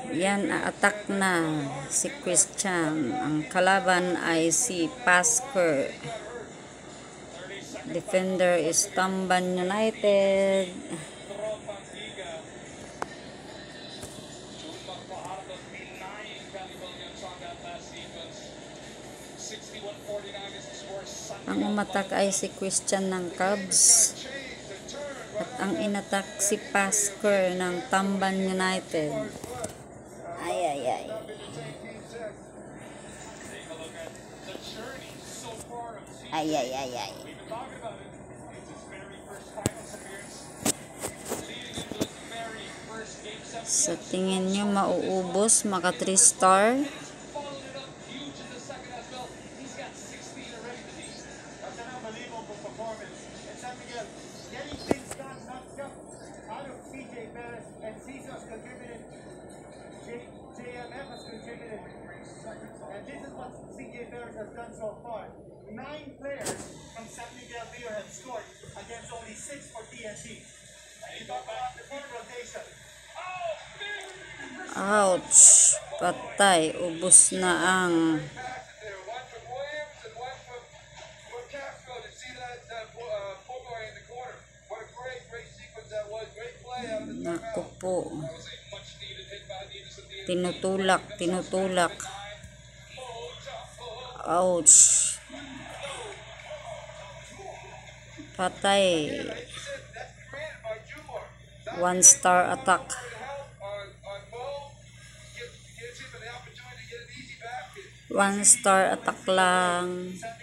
Yan, attack na si Christian. Ang kalaban ay si Pascal. Defender is Tamban United. Ang umatak ay si Christian ng Cubs. At ang inatak si Pascal ng Tamban United. Ay, ay, ay. Ay, ay, ay, ay. Sa tingin nyo mauubos, maka 3 star? JMF has contributed, and this is what CJ Perez has done so far. 9 players from San Miguel Rio have scored against only 6 for TNT. And you talk about the deep rotation. Ouch! Patay, ubos na ang naku po. Tinutulak. Ouch! Patay. 1 star attack. 1 star attack lang.